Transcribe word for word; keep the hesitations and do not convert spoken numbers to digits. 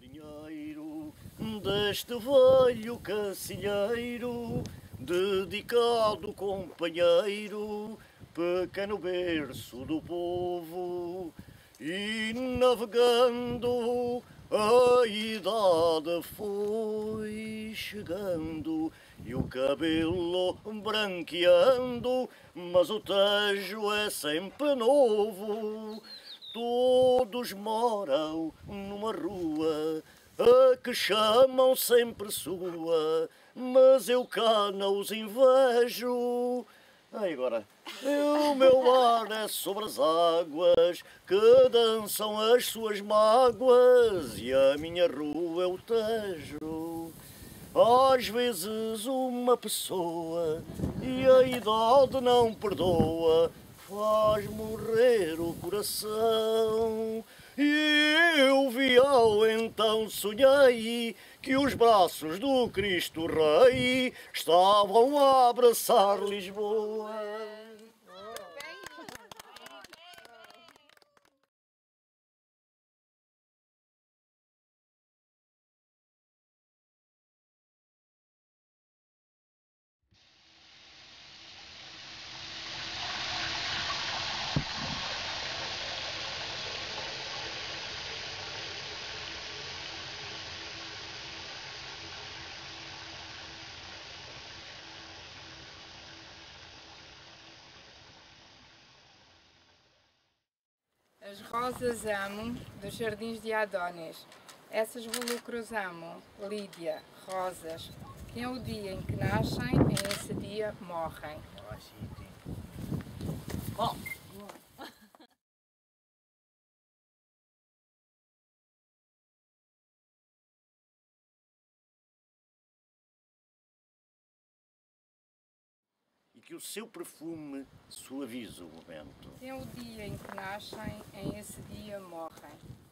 marinheiro deste velho cacilheiro, dedicado companheiro, pequeno berço do povo, e navegando a idade foi chegando e o cabelo branqueando, mas o Tejo é sempre novo. Todos moram numa rua a que chamam sempre sua, mas eu cá não os invejo. Ai, agora, o meu ar é sobre as águas que dançam as suas mágoas e a minha rua é o Tejo. Às vezes uma pessoa e a idade não perdoa, faz morrer o coração. E eu vi-ao então sonhei que os braços do Cristo Rei estavam a abraçar Lisboa. As rosas amo dos jardins de Adonis, essas volucros amo, Lídia, rosas, que é o dia em que nascem, e esse dia morrem. Bom. E que o seu perfume suavize o momento. Que é o dia em que nascem, em esse dia morrem.